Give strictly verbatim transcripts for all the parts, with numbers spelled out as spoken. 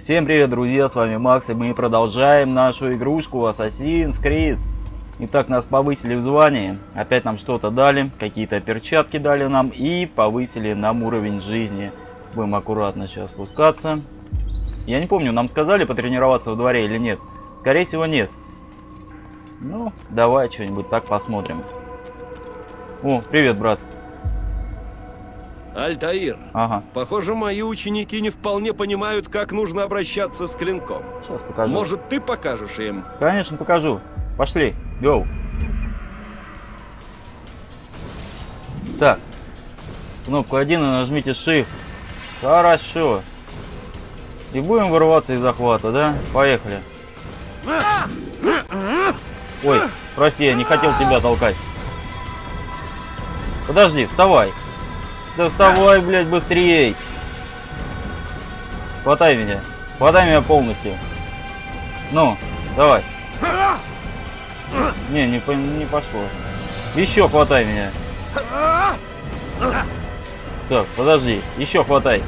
Всем привет, друзья, с вами Макс, и мы продолжаем нашу игрушку Assassin's Creed. Итак, нас повысили в звании, опять нам что-то дали, какие-то перчатки дали нам и повысили нам уровень жизни. Будем аккуратно сейчас спускаться. Я не помню, нам сказали потренироваться во дворе или нет. Скорее всего, нет. Ну, давай что-нибудь так посмотрим. О, привет, брат. Альтаир, ага. Похоже, мои ученики не вполне понимают, как нужно обращаться с клинком. Сейчас покажу. Может, ты покажешь им? Конечно, покажу. Пошли, гоу. Так. Кнопку один и нажмите Shift. Хорошо. И будем вырываться из захвата, да? Поехали. Ой, прости, я не хотел тебя толкать. Подожди, вставай. Да вставай, блядь, быстрее. Хватай меня. Хватай меня полностью. Ну, давай. Не, не, не пошло. Еще хватай меня. Так, подожди. Еще хватай.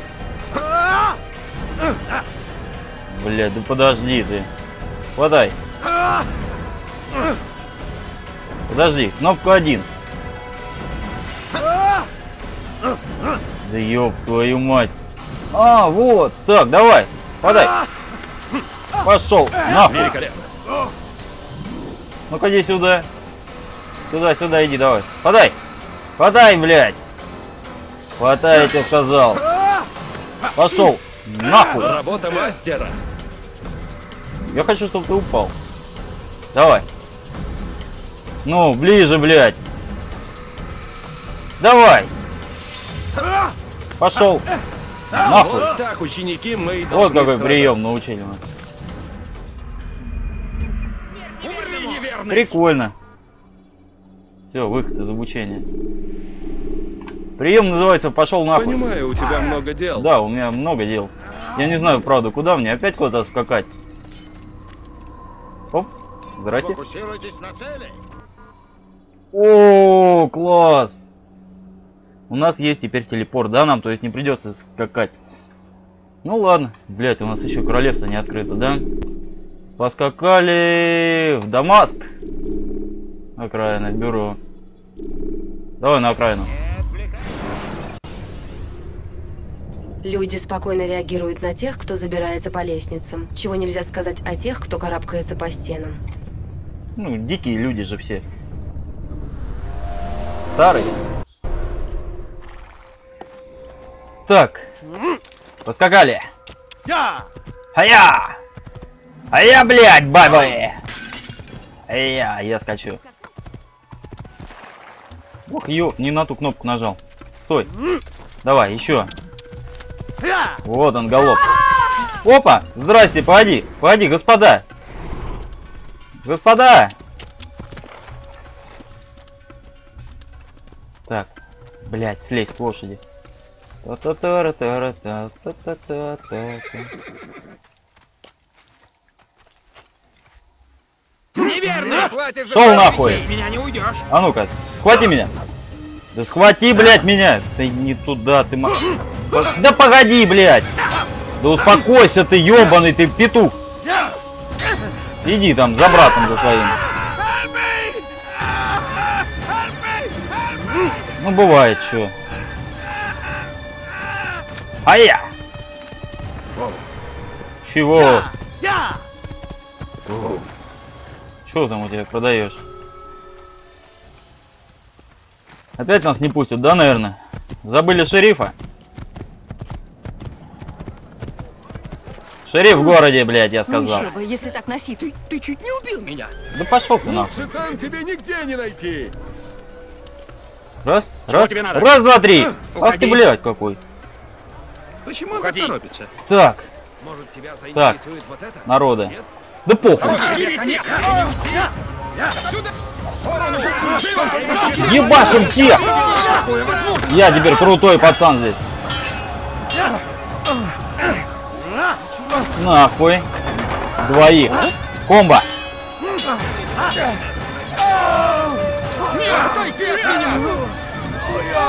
Блядь, да подожди ты. Хватай. Подожди, кнопку один. Да ёб твою мать. А, вот. Так, давай. Подай. Пошел. Нахуй. Ну-ка иди сюда. Сюда, сюда иди, давай. Подай. Подай, блядь. Хватай, я тебе сказал. Пошел. Нахуй. Работа мастера. Я хочу, чтобы ты упал. Давай. Ну, ближе, блядь. Давай. Пошел. Нахуй. Вот так, ученики, мы и Вот какой страдать. прием научили мы. Прикольно. Все, выход из обучения. Прием называется «Пошел нахуй». Понимаю, у тебя много дел. Да, у меня много дел. Я не знаю, правда, куда мне опять куда-то скакать. Оп, здрасте. Фокусируйтесь на цели. О, класс. У нас есть теперь телепорт, да, нам, то есть не придется скакать. Ну ладно, блядь, у нас еще королевство не открыто, да? Поскакали в Дамаск. Окраина, бюро. Давай на окраину. Люди спокойно реагируют на тех, кто забирается по лестницам. Чего нельзя сказать о тех, кто карабкается по стенам. Ну, дикие люди же все. Старые. Так. Поскакали. А я! А я, блядь, бабы! А я, я скачу. Ох, ё, не на ту кнопку нажал. Стой. Давай, еще. Вот он, галоп. Опа! Здрасте, погоди, погоди, господа. Господа! Так, блядь, слезь с лошади. Неверно! Шел нахуй! Ты меня не уйдешь! А ну-ка, схвати меня! Да схвати, блядь, меня! Ты не туда, ты ма... Да погоди, блядь! Да успокойся ты, ёбаный ты петух! Иди там за братом за своим. Ну бывает, чё. А я! Чего? Что там у тебя продаешь? Опять нас не пустят, да, наверное? Забыли шерифа? Шериф в городе, блядь, я сказал. Ничего, если так носить. Ты, ты чуть не убил меня! Да пошел ты нахуй. Там тебе нигде не найти. Раз, Чего раз, тебе надо? раз, два, три. А, Ах ты, уходи. блядь, какой. Почему он Уходи. торопится? Так, Может, тебя так, заинтересует вот это? народа. Нет? Да похуй. Ебашим всех! Я теперь крутой пацан здесь. Нахуй. Двоих. Комбо.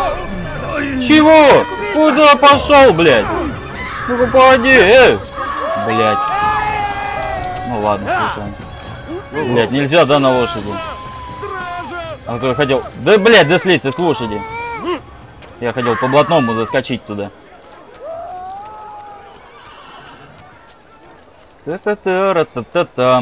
Чего? Куда пошел, блядь? Ну-ка, погоди, эй! Блять. Ну ладно, слушай. Блять, нельзя, да, на лошади. А то я хотел... Да, блять, да слезь ты с лошади. Я хотел по блатному заскочить туда. Та-та-та-ра-та-та-та.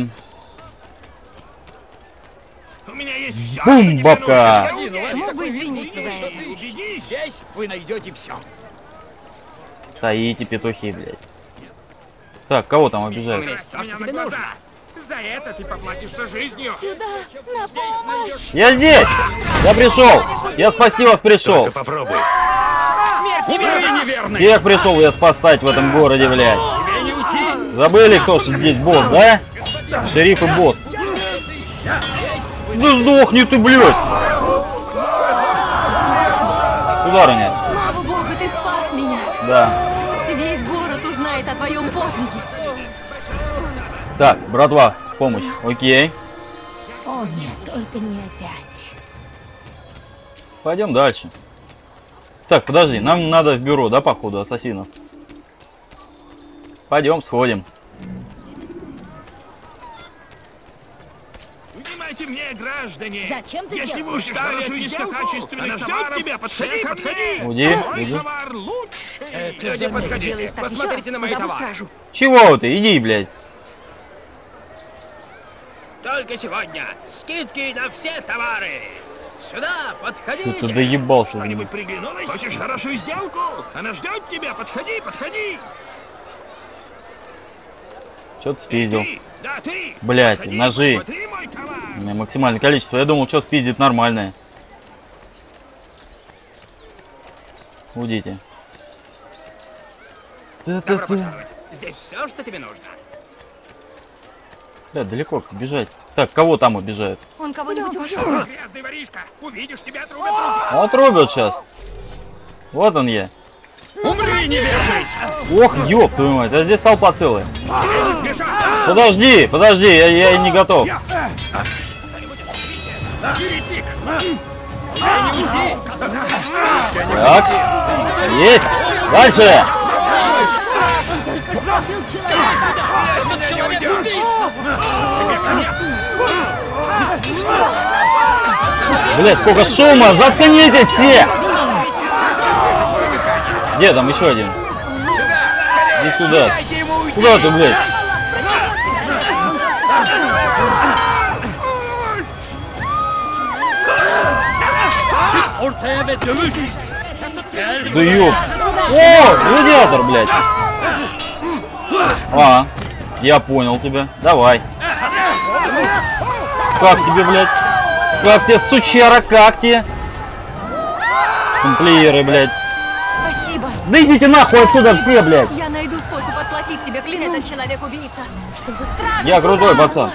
У меня есть все. Бум, бабка! Мог бы извиниться за это. Убедись, здесь вы найдете все. Стоите, петухи, блядь. Так, кого там обижают? У меня на глаза. За это ты поплатишься жизнью. Сюда, на помощь! Я здесь! Я пришел! Я спасти вас пришел! Попробуй. Смерть тебе, неверный. Всех пришел я спасать в этом городе, блядь. Тебе не уйти. Забыли, кто же здесь босс, да? Шериф и босс. Да сдохни ты, блядь! Сударыня. Слава богу, ты спас меня! Да. Весь город узнает о твоем подвиге. Так, братва, в помощь. Окей. О нет, только не опять. Пойдем дальше. Так, подожди, нам надо в бюро, да, походу, ассасинов? Пойдем, сходим. Внимайте мне, граждане. Зачем ты Если вы делаешь? устали от низкокачественных товаров, тебя, подходи, подходи. Уйди, Мой уйди. товар лучше. Люди, Люди, подходите, делаешь так посмотрите еще на раз, мои позову товары. стражу. Чего ты? Иди, блядь. Только сегодня скидки на все товары. Сюда, подходите. Ты доебался. Что-нибудь приглянулось? Хочешь хорошую сделку? Она ждет тебя. Подходи, подходи. Что ты спиздил? Ты, да, ты. Блядь, Подходи, ножи. посмотри мой товар. У меня максимальное количество. Я думал, что спиздит нормальное. Уйдите. Добро пожаловать. Здесь все, что тебе нужно. Да, далеко бежать. Так, кого там обижают? Он кого-нибудь ушел? Грязный воришка. Увидишь, тебя отрубят руки. Отрубят сейчас. Вот он я. Умри, неверный. Ох, ёб твою мать, а здесь толпа целая. Подожди, подожди, я, я не готов. Так, есть. Дальше. Блять, сколько шума! Заткнитесь все! Где там еще один? Иди сюда. Куда ты, блядь? Да ёб. О, гладиатор, блядь. А, я понял тебя. Давай. Как тебе, блядь? Как тебе, сучара, как тебе? Тамплиеры, блядь. Спасибо. Да идите нахуй отсюда все, блядь. Я найду способ отплатить тебе, клянусь. Этот человек-убийца. Я крутой пацан.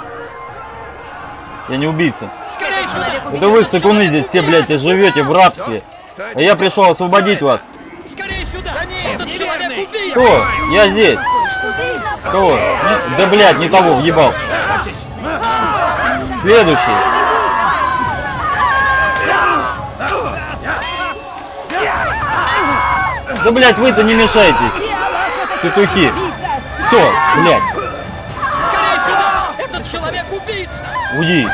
Я не убийца. Человек-убийца. Это вы, сыкуны, здесь все, блядь, и живете в рабстве. А я пришел освободить вас. Скорее сюда. Этот человек убийца. Кто? Я здесь. Кого? Не- Да, блядь, не того въебал. Следующий. Да, блядь, вы-то не мешайтесь. Петухи. Все, блядь, Скорее сюда. Этот человек убийца. уйди.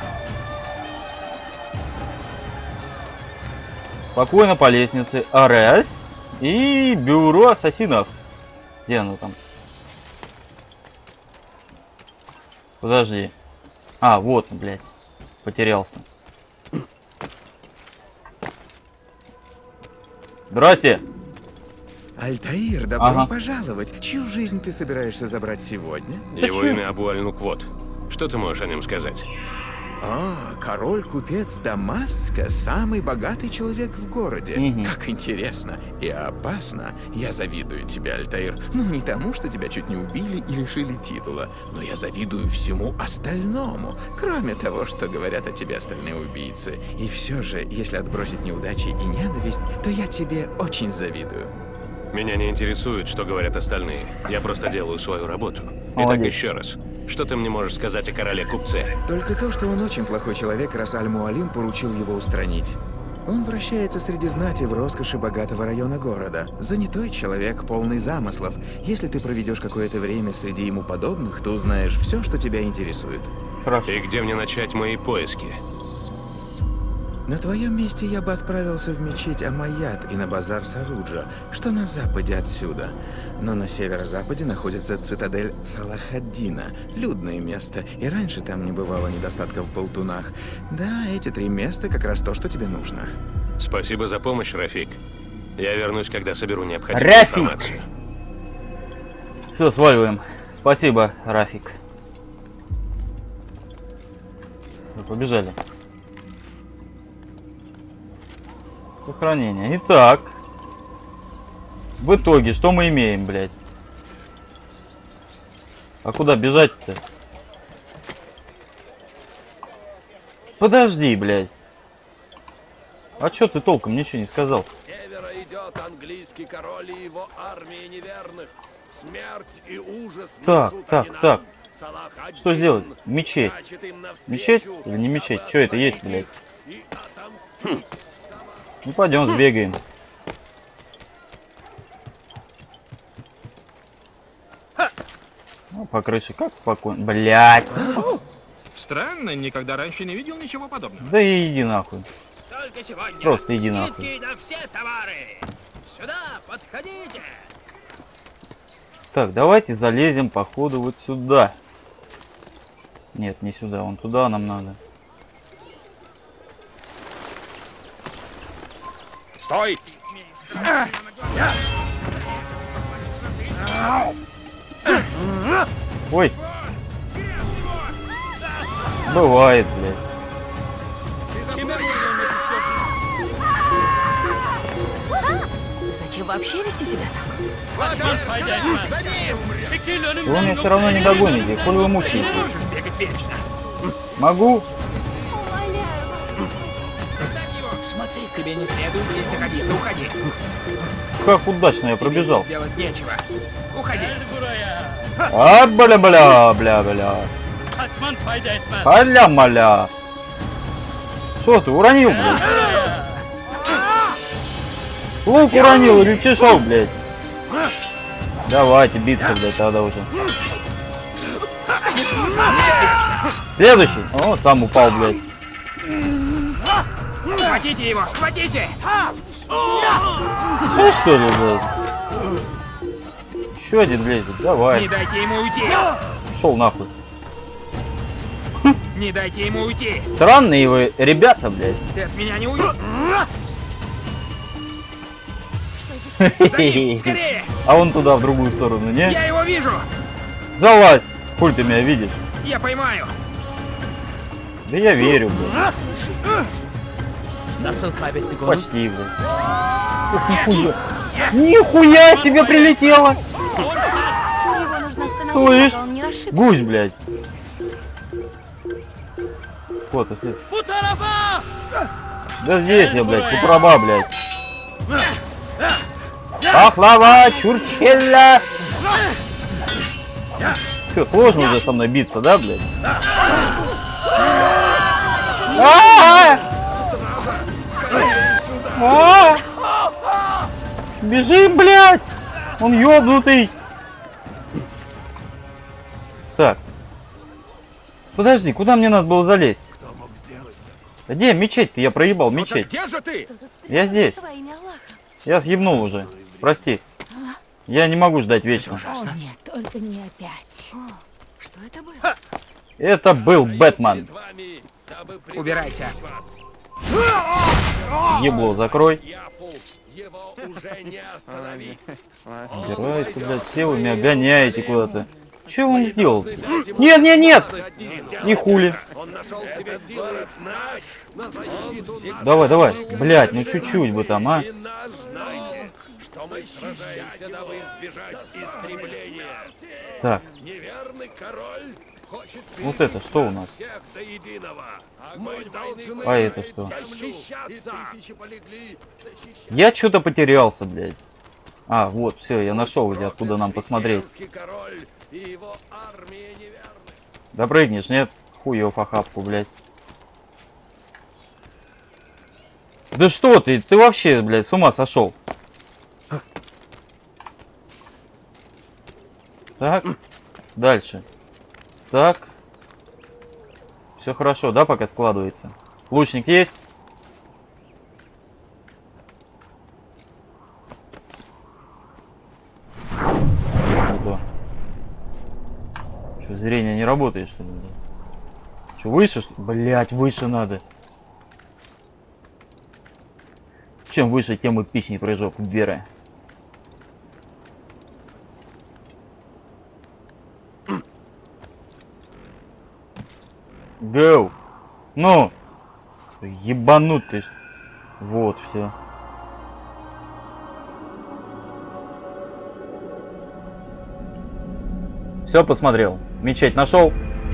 Спокойно по лестнице. Арес. И бюро ассасинов. Где оно там? Подожди. А, вот, блядь. Потерялся. Здрасте. Альтаир, добро Ага. пожаловать. Чью жизнь ты собираешься забрать сегодня? Его чё? имя Абу Аль-Нуквот. Что ты можешь о нем сказать? А, король-купец Дамаска, самый богатый человек в городе. Мгм. Как интересно и опасно. Я завидую тебе, Альтаир. Ну, не тому, что тебя чуть не убили и лишили титула, но я завидую всему остальному, кроме того, что говорят о тебе остальные убийцы. И все же, если отбросить неудачи и ненависть, то я тебе очень завидую. Меня не интересует, что говорят остальные. Я просто делаю свою работу. Итак, Молодец. еще раз. Что ты мне можешь сказать о короле-купце? Только то, что он очень плохой человек, раз Аль-Муалим поручил его устранить. Он вращается среди знати в роскоши богатого района города. Занятой человек, полный замыслов. Если ты проведешь какое-то время среди ему подобных, то узнаешь все, что тебя интересует. Хорошо. И где мне начать мои поиски? На твоем месте я бы отправился в мечеть Амаят и на базар Саруджа, что на западе отсюда. Но на северо-западе находится цитадель Салахаддина, людное место, и раньше там не бывало недостатка в болтунах. Да, эти три места как раз то, что тебе нужно. Спасибо за помощь, Рафик. Я вернусь, когда соберу необходимую Рафик! информацию. Все, сваливаем. Спасибо, Рафик. Мы побежали. Сохранение. Итак. В итоге, что мы имеем, блядь? А куда бежать-то? Подожди, блядь. А чё ты толком ничего не сказал? С севера идет английский король и его армия неверных. Смерть и ужас. Так, несут так, они нам. так. Салах-ад-Дин Что сделать? Мечеть. скачет им навстречу, Мечеть или не мечеть? Что это есть, блядь? и отомстит. Ну пойдем сбегаем. Ну, по крыше как спокойно. Блядь. Странно, никогда раньше не видел ничего подобного. Да и иди нахуй. Только сегодня. Просто иди скидки нахуй. на все товары. Сюда, подходите. Так, давайте залезем, походу, вот сюда. Нет, не сюда, вон туда нам надо. Стой! Ой. Бывает, блядь. Зачем вообще вести себя так? Вы меня все равно не догоните, коль вы мучаете. Могу? Смотри, тебе не следует здесь находиться. Уходи. Как удачно я пробежал. Делать нечего. Уходи. А, бля-бля, бля-бля. Аля-маля. Что ты, уронил, блядь? Лук уронил или чешок, блядь? Давайте биться, блядь, тогда уже. Следующий. О, сам упал, блядь. Схватите его, схватите! Что, что ли, блядь? Еще один лезет, давай. Не дайте ему уйти! Шел нахуй. Не дайте ему уйти! Странные вы ребята, блядь. Ты от меня не уйдешь! За ним, скорее! А он туда, в другую сторону, не? Я его вижу! Залазь! Хуй ты меня видишь? Я поймаю! Да я верю, блядь. Почти, блядь. Ух, нихуя. Нихуя себе прилетело! Его нужно остановить, Слышь, пока он не расшибся. гусь, блядь. Вот, а здесь. Да здесь я, блядь, купроба, блядь. Пахлава, чурчхелля. Че, сложно уже со мной биться, да, блядь? А-а-а! А-а-а! Бежим, блядь! Он ёбнутый! Так. Подожди, куда мне надо было залезть? Где мечеть-то? Я проебал мечеть. Где же ты? Я здесь. Во имя Аллаха. Я съебнул уже. Прости. Я не могу ждать вечно. О, нет, только не опять. О, что это было? Это был Бэтмен. Убирайся. Ебло закрой. Его уже не остановить. Убирайся, блядь. Все вы меня гоняете куда-то. Че он сделал? Нет, нет, нет! И хули. Он нашел себе силы наш на защиту. Давай, давай. Блядь, ну чуть-чуть бы там, а. И нас знайте, что мы сражаемся, дабы избежать истребления. Так, Неверный король хочет вот это что у нас? всех до единого. Мы должны А это что? защищаться. Я что-то потерялся, блядь. А, вот, все, я нашел, где откуда нам посмотреть. Христианский король и его армия неверных. Допрыгнешь, нет? Хуёв охапку, блядь. Да что ты? Ты вообще, блядь, с ума сошел? Так. Дальше. Так. Все хорошо, да, пока складывается? Лучник есть? Что, зрение не работает, что ли? Что, выше? Блять, выше надо. Чем выше, тем эпичнее прыжок веры. Гоу! Ну! Ебанутый. Вот, все. Все посмотрел. Мечеть нашел.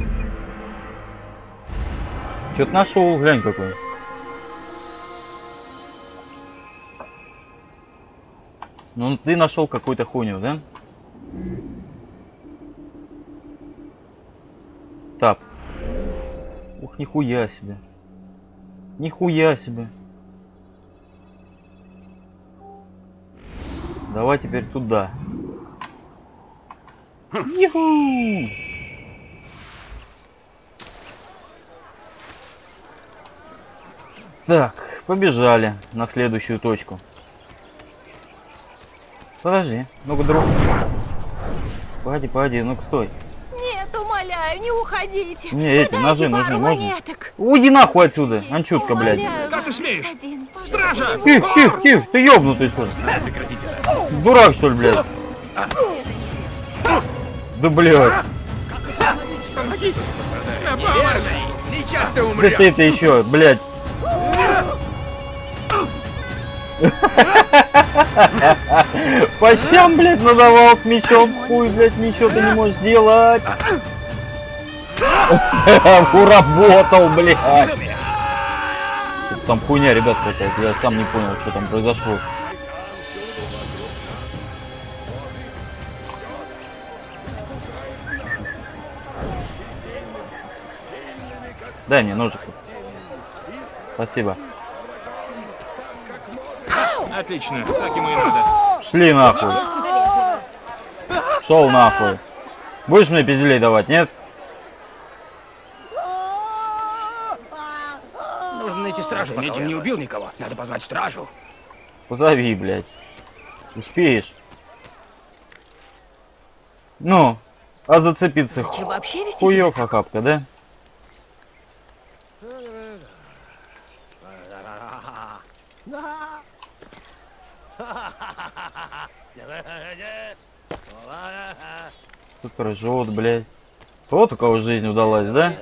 Что-то нашел, глянь какой. Ну ты нашел какую-то хуйню, да? Так. Ух, нихуя себе. Нихуя себе. Давай теперь туда. Юху! Так, побежали на следующую точку. Подожди, ну-ка, друг. Погоди, погоди, ну-ка, стой. Нет, умоляю, не уходите. Не, эти ножи нужны, можно? Монеток. Уйди нахуй отсюда, анчутка, блядь. Умоляю Как ты вас, смеешь? господин, Стража! Тихо, тихо, тихо, ты ёбнутый, что ли? Дурак, что ли, блядь? Да, блядь. Сейчас ты Да умрешь. ты-то еще, блядь. По щам, блядь, надавал с мечом. Хуй, блядь, ничего ты не можешь делать. Уработал, блядь. Там хуйня, ребят, какая-то. Я сам не понял, что там произошло. Дай мне ножик. Спасибо. Отлично, так ему и надо. Шли нахуй. Шел нахуй. Будешь мне пизделей давать, нет? Нужно найти стражу, пока он не убил никого. Надо позвать стражу. Позови, блядь. Успеешь. Ну, а зацепиться Зачем вообще вести хуёв охапка, да? Тут ржет, блядь. Вот у кого жизнь удалась, да?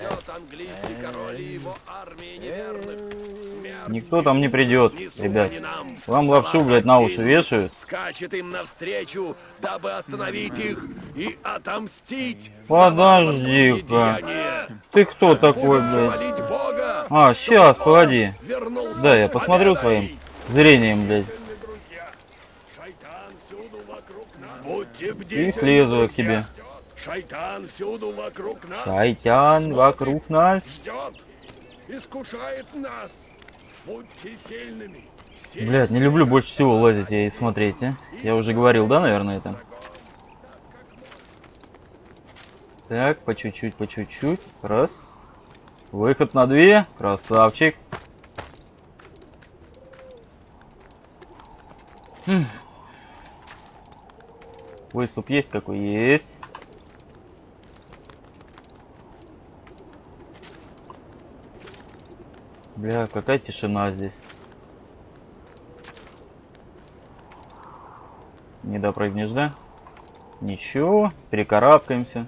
Никто там не придет, ребят. Вам лапшу, блядь, на уши вешают. Скачет им навстречу, дабы остановить их и отомстить. Подожди-ка. Ты кто такой, блядь? А, сейчас, погоди. Да, я посмотрю своим зрением, блядь. И слезу я к тебе. Шайтан всюду вокруг нас. Шайтан вокруг нас. Ждет, искушает нас. Будьте сильными. Блядь, не люблю больше всего лазить и смотреть, а? Я уже говорил, да, наверное, это? Так, по чуть-чуть, по чуть-чуть. Раз. Выход на две. Красавчик. Хм. Выступ есть какой? Есть. Бля, какая тишина здесь. Не допрыгнешь, да? Ничего, перекарабкаемся.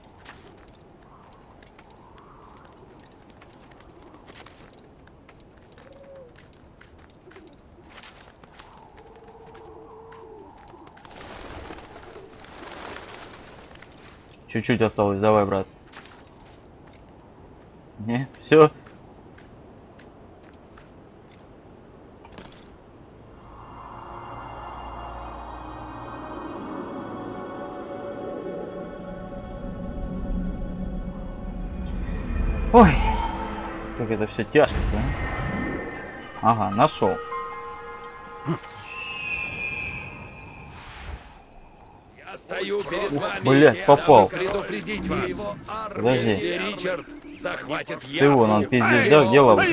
Чуть-чуть осталось, давай, брат. Не, все. Ой, как это все тяжко, да? Ага, нашел. Я стою перед вами, Блять, попал. предупредить вас. Подожди. Ричард захватит Ты вон, он пиздец, да, где ловушка?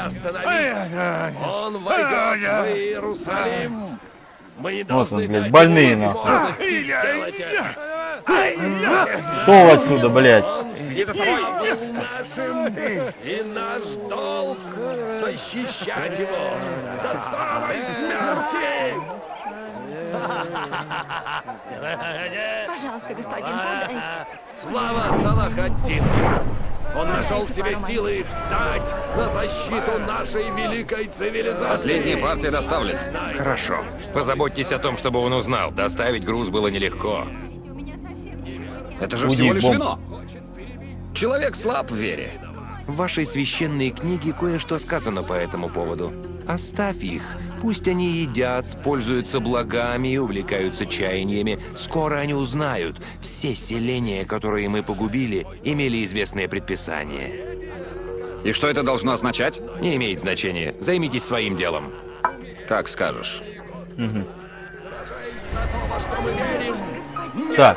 Он войдет в Иерусалим. Мы не Вот он, должны блядь, дать больные ему нахуй. возможности сделать это. Шел отсюда, блядь. Он всегда был нашим, и наш долг защищать его до самой смерти. Пожалуйста, господин, подайте. Слава Салах-ад-Дину! Он нашел в себе силы встать на защиту нашей великой цивилизации. Последняя партия доставлена. Хорошо. Позаботьтесь о том, чтобы он узнал. Доставить груз было нелегко. Это же Уйди, всего лишь бомб. вино. Человек слаб в вере. В вашей священной книге кое-что сказано по этому поводу. Оставь их. Пусть они едят, пользуются благами и увлекаются чаяниями. Скоро они узнают. Все селения, которые мы погубили, имели известное предписание. И что это должно означать? Не имеет значения. Займитесь своим делом. Как скажешь. Угу. Так,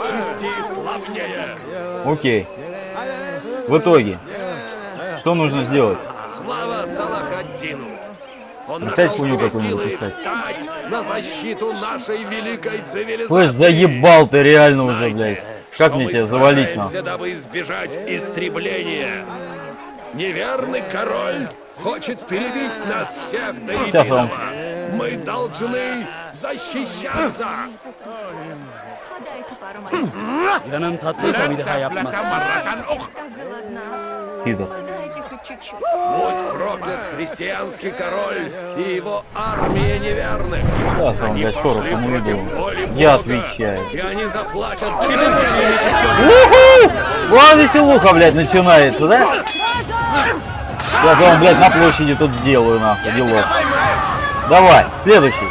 окей. В итоге, что нужно сделать? Слава Салах-ад-Дину! Он Опять нашел хуйню в себе какую-нибудь силы искать. встать на защиту нашей великой цивилизации. Слышь, заебал ты реально уже, Знайте, блядь. что Как мне мы тебя завалить, сражаемся, нахуй? дабы избежать истребления. Неверный король хочет перебить нас всех до Сейчас единого. вам- Мы должны защищаться. Подайте пару моих. Так голодна. Пидор. Подайте хоть чуть-чуть. Будь проклят христианский король и его армия неверных. Сейчас он, Они блядь, пошли шорох ему против иду. воли Я Бога, отвечаю. И они заплатят тебе. Уху! Вон веселуха, блядь, начинается, да? Я за вам, блядь, на площади тут сделаю, нахуй, делов. Давай, следующий.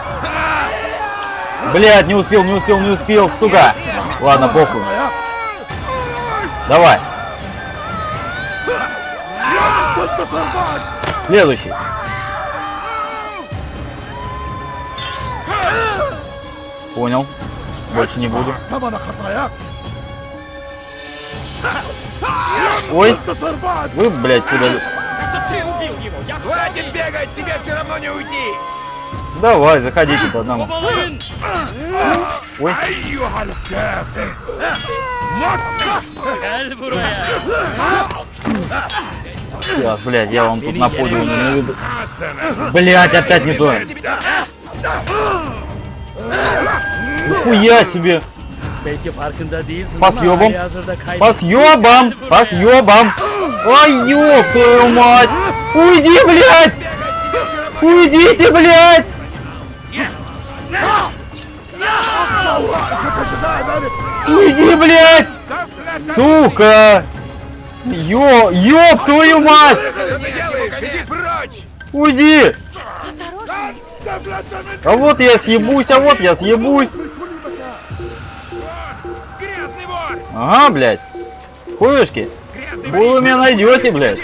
Блядь, не успел, не успел, не успел, сука. Ладно, похуй. Давай. Следующий. Понял. Больше не буду. Ой. Вы, блядь, куда... Хватит бегать, тебе все равно не уйти! Давай, заходите по одному. Ой. Сейчас, блядь, я вам тут на подиуме наведу. Блядь, опять не то. Нихуя себе. По съебам. По съебам. По съебам. Ой, ёб твою мать. Уйди, блядь. Уйдите, блядь. Уйди, блядь. Сука. Ё, ёб твою мать. Что ты делаешь? Иди прочь! Уйди. А вот я съебусь, а вот я съебусь. Грязный вор! Ага, блядь. Хуешки. Вы меня найдете, блядь.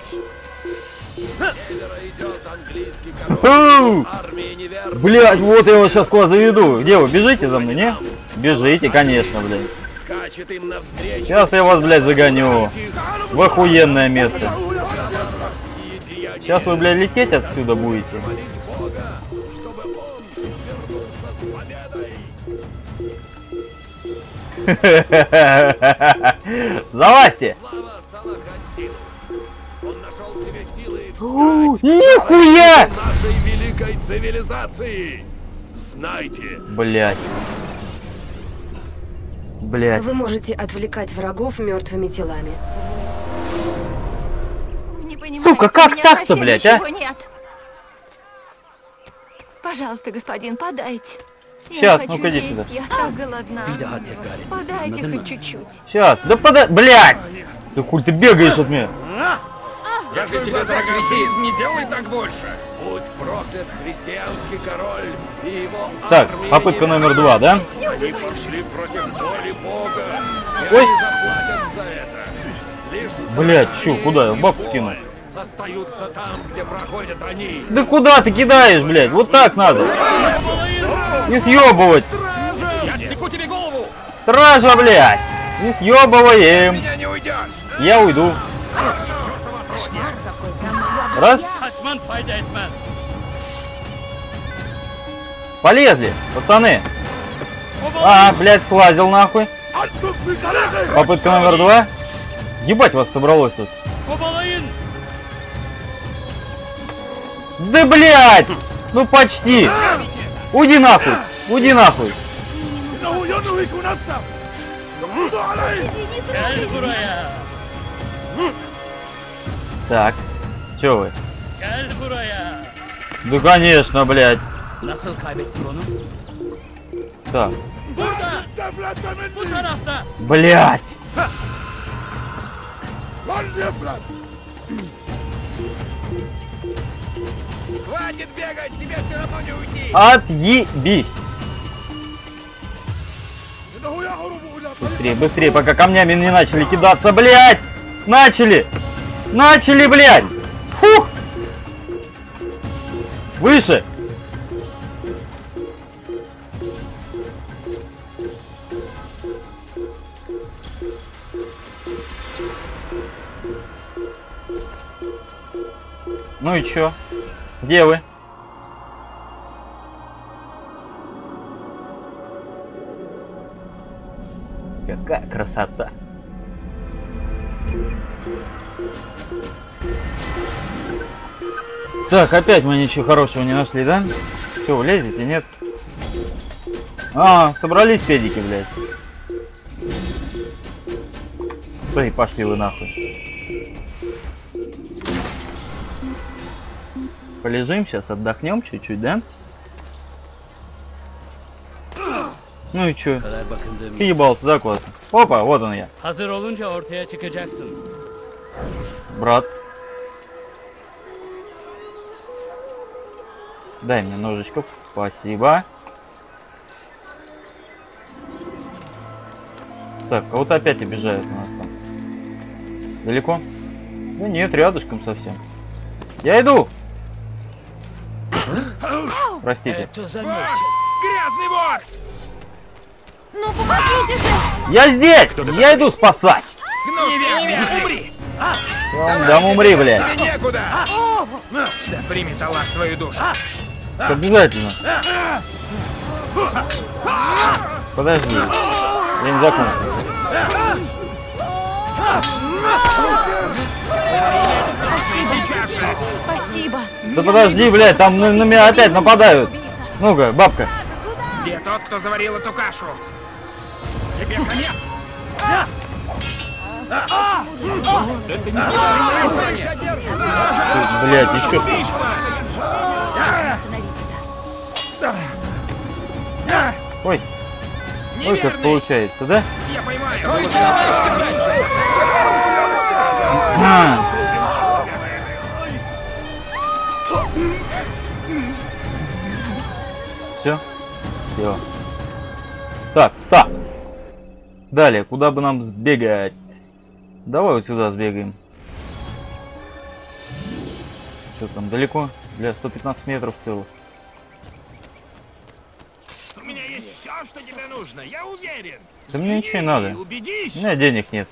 Фу! Блядь, вот я вас сейчас куда заведу. Где вы? Бежите за мной, не? Бежите, конечно, блядь. Скачет им навстречу. Сейчас я вас, блядь, загоню. В охуенное место. Сейчас вы, блядь, лететь отсюда будете. Залазьте! Он нашел в себе силы Нихуя! нашей великой цивилизации. Знайте, Блядь. Блядь. Вы можете отвлекать врагов мертвыми телами. Не понимаете, Сука, у как меня так-то, совсем блядь, а? ничего нет. Пожалуйста, господин, подайте. Я Щас, не хочу ну-ка иди есть, сюда. я так голодна. Подайте хоть чуть-чуть. Сейчас. Да пода... Блядь! Ты хуй ты бегаешь от меня? если тебе так грехи, не делай так больше. Будь проклят христианский король и его Так, армия попытка неверных. номер два, да? Они пошли против воли Бога. И Ой. они заплатят за это. Лишь Блядь, страдания чё, куда я и бабку боль кину? остаются там, где проходят они. Да куда ты кидаешь, блядь? Вот так надо. Не съебывать. Я отсеку тебе голову. Стража, блядь. Не съебываем. Меня не уйдешь. Я уйду. Раз. Полезли, пацаны. А, блядь, слазил нахуй. Попытка номер два. Ебать вас собралось тут. Да, блядь! Ну почти. Уйди нахуй. Уйди нахуй. Так. Чё вы? Да конечно, блядь. Так. Блядь. Хватит бегать, тебе все равно не уйти. Отъебись. Быстрее, быстрее, пока камнями не начали кидаться, блядь. Начали. Начали, блядь. Фух. Выше. Ну и чё? Где вы? Какая красота. Так, опять мы ничего хорошего не нашли, да? Что, влезете, нет? А, собрались педики, блядь. Ой, пошли вы нахуй. Полежим сейчас, отдохнем чуть-чуть, да? Ну и чё? Съебался, да, куда-то? Опа, вот он я. Брат. Дай мне ножичков. Спасибо. Так, а вот опять обижают у нас там. Далеко? Да нет, рядышком совсем. Я иду! Простите. Грязный вор! Ну помогите же! Я здесь! Я иду спасать! Умри! Дам, дам умри, блядь. Тебе некуда! Да примет Аллах свою душу. Обязательно. Подожди. Я не закончил. Спасибо. Да подожди, блядь, там на, на меня опять нападают. Ну-ка, бабка. Где тот, кто заварил эту кашу? Тебе конец! Блядь, еще что? Ой. Ой, как получается, да? Я поймаю! А. Все? Все. Так, так. Далее, куда бы нам сбегать? Давай вот сюда сбегаем. Что там, далеко? Для сто пятнадцать метров целых. У меня есть все, что тебе нужно, я уверен. Да мне ничего не надо. Убедись. У меня денег нет.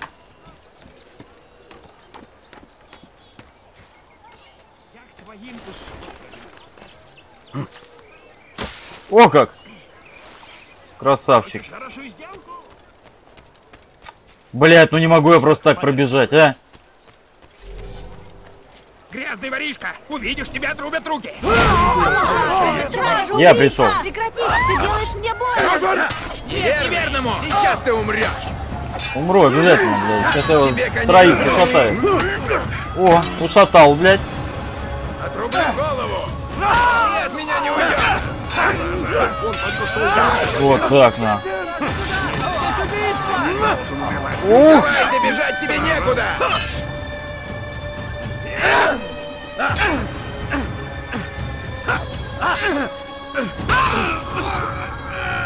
Я к твоим услугам. О как! Красавчик. Хорошую сделку. Блять, ну не могу я просто так пробежать, а? Грязный воришка! Увидишь, тебя отрубят руки! Я пришел. Прекрати, ты делаешь мне больно. Неверному! Сейчас ты умрешь! Умру обязательно, блядь. Сейчас я его Тебе конец. троих ушатаю. О, ушатал, блядь. Отрубай голову! Ты от меня не уйдешь! Вот так, на. Ух! Давай, ты бежать тебе некуда!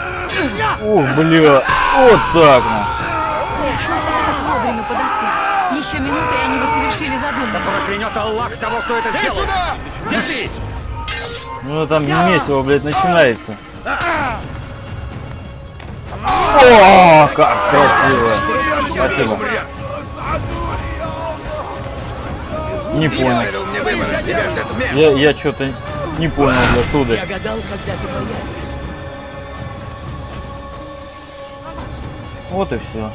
Ух, бля. Вот так, на. Хорошо, ты так вовремя подоспел. Еще минуты, и они бы совершили задумку. Да проклянет Аллах того, кто это сделал! Где ты? Ну там месиво, блядь, начинается. О, как красиво! Спасибо. Не понял. Я, я что-то не понял, бля, сударь. Я гадал, когда ты появишься. Вот и все.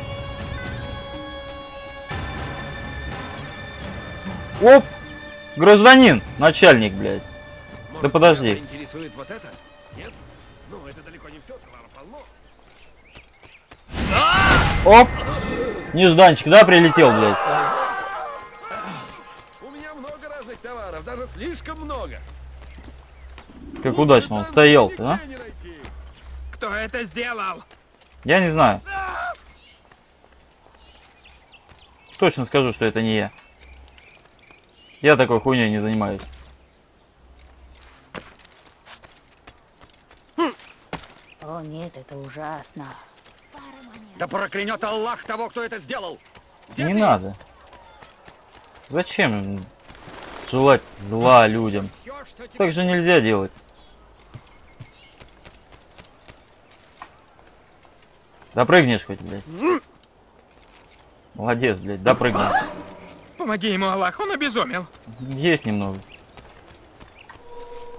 Оп! Гражданин! Начальник, блядь. Да подожди. Интересует вот это? Нет? Ну, это далеко не все, товара полно. Оп! Нежданчик, да, прилетел, блядь? У меня много разных товаров, даже слишком много. Как удачно он стоял-то, а? Кто это сделал? Я не знаю. Точно скажу, что это не я. Я такой хуйней не занимаюсь. О нет, это ужасно. Да проклянет Аллах того, кто это сделал! Где Не ты? надо. Зачем желать зла людям? Так же нельзя делать. Допрыгнешь хоть, блядь. Молодец, блядь, допрыгнул. Помоги ему, Аллах, он обезумел. Есть немного. Пару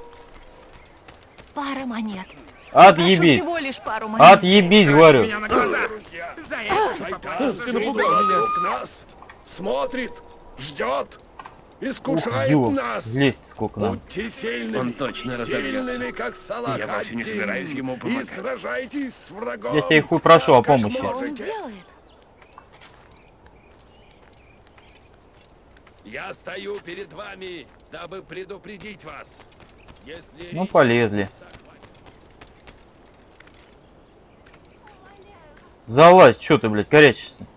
монет. Отъебись. Всего лишь пару монет. Отъебись, говорю. Меня на глаза. За это Шайтан, ты напугал меня. Нас смотрит, ждет, искушает Ух, нас. лезть сколько нам. Будьте сильными, Он точно разобьется. сильными, как Салах Я вовсе не ад-Дин. собираюсь ему помогать. И сражайтесь с врагом. Я тебя хуй прошу о как помощи. Что он сможете. делает? Я стою перед вами, дабы предупредить вас. Если Ну, полезли. Залазь, чё ты, блядь, корячишься?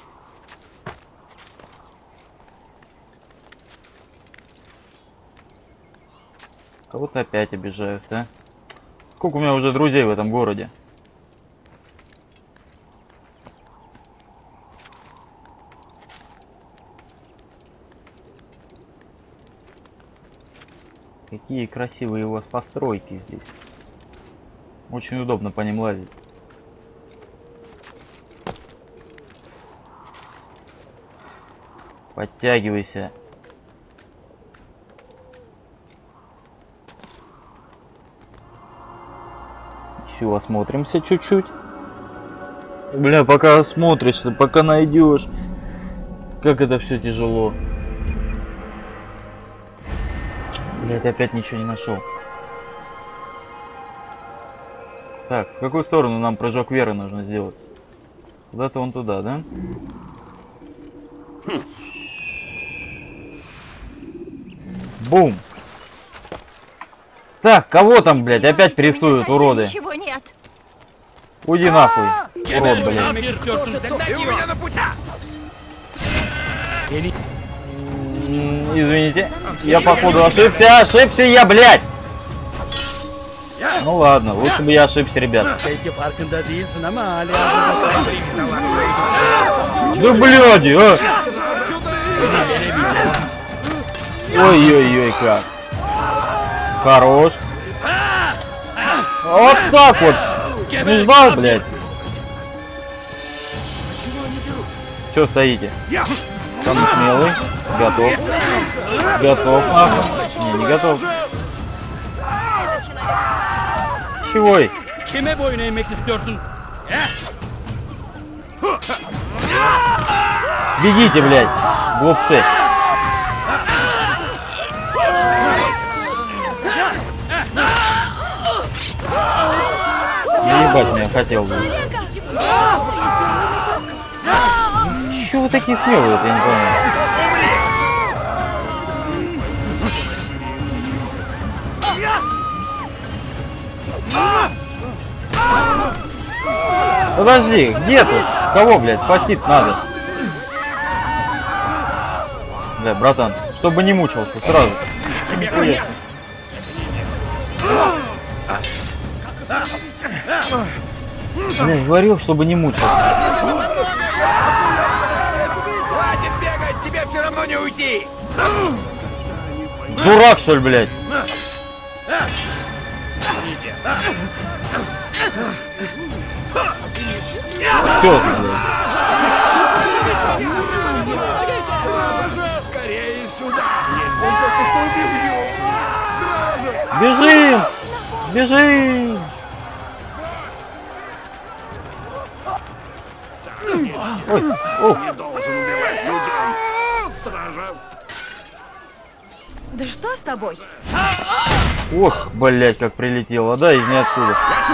Кого-то опять обижают, а? Сколько у меня уже друзей в этом городе? Какие красивые у вас постройки здесь. Очень удобно по ним лазить. Подтягивайся. Еще осмотримся чуть-чуть. Бля, пока осмотришься, пока найдешь. Как это все тяжело. Блять, опять ничего не нашел. Так, в какую сторону нам прыжок веры нужно сделать? Куда-то вон туда, да? Хм. Бум! Так, кого там, блядь, опять прессуют, уроды? Ничего нет. Уйди нахуй, урод, блядь. Извините, я походу ошибся, ошибся я, блядь! Ну ладно, лучше бы я ошибся, ребят. Да бляди, а! Ой-ой-ой, как. Хорош. Вот так вот. Не ждал, блядь. Че стоите? Самый смелый. Готов. Готов, нахуй. Не, не готов. Чего? Kime boyun eğmek istiyorsun? Бегите, блядь, глупцы. Ебать меня хотел бы. Чего вы такие смелые, я не понимаю. Подожди, где тут? Кого, блядь, спасти надо? Бля, братан, чтобы не мучился сразу. Интересно. Бля, говорил, чтобы не мучился. равно не уйти! Дурак, что ли, блядь? Пёс, блядь. Скорее сюда! Он только что убьет! Бежим! Бежим! Ой, о. Не должен убивать людей! Стража! Да что с тобой? Ох, блядь, как прилетело, да, из ниоткуда.